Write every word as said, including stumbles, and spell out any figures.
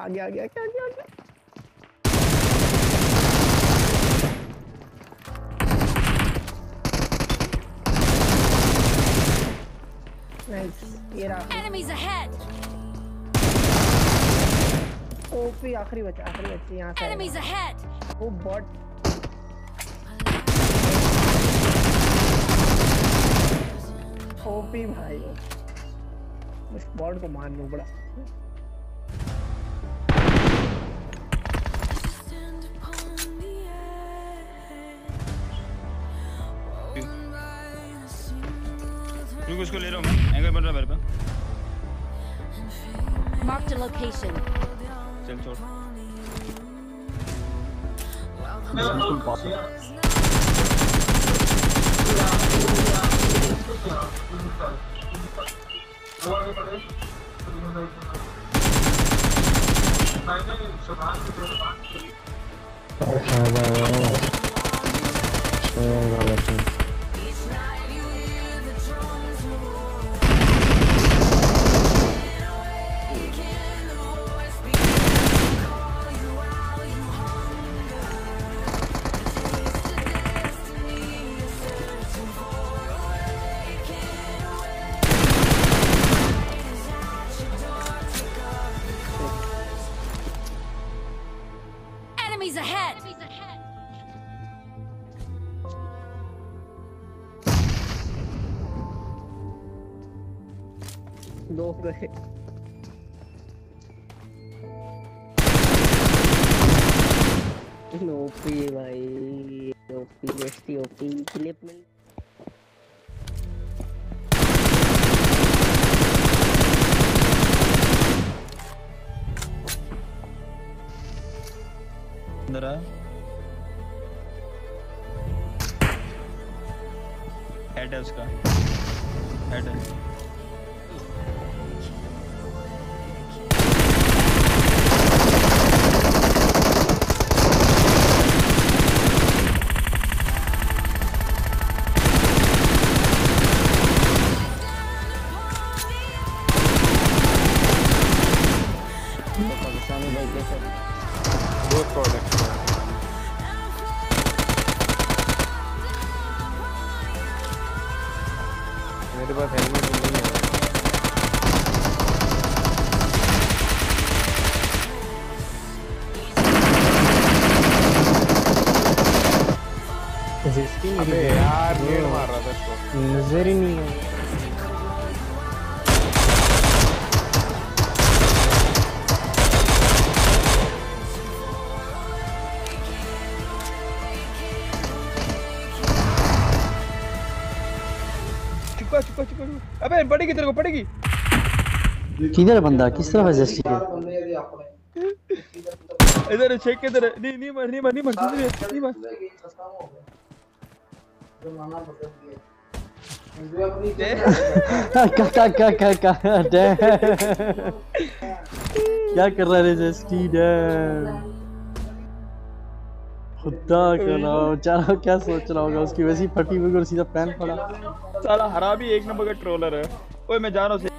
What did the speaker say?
आ गया आ गया क्या क्या क्या नाइस ये रहा Enemies ahead. ओपी आखिरी बचा आखिरी बच्ची यहाँ से Enemies ahead. वो बॉट ओपी भाई उस बॉट को मारना पड़ा तू किसको ले रहा हूँ मैं एंगल बन रहा मेरे पे Marked a location. चल छोड़ Enemies ahead. दो गए ओपी भाई ओपी बेस्टी ओपी क्लिप में अंदर आ हेड है उसका हेड है दो स्क्वाड है मेरे पास हेलमेट नहीं है अबे यार नेट मार रहा था इसको नजर ही नहीं है चुका चुका चुका अबे पड़ेगी तेरे को पड़ेगी किधर बंदा किस तरफ है जस्ट के इधर चेक के इधर नहीं नहीं मर नहीं मर नहीं मर नहीं मर का का का का का क्या कर रहा है जस्ट डैम खुदा का नाम चारा क्या सोच रहा होगा उसकी वैसी फटी हुई और सीधा पैन पड़ा साला हरामी एक नंबर का ट्रोलर है ओए मैं जा रहा हूं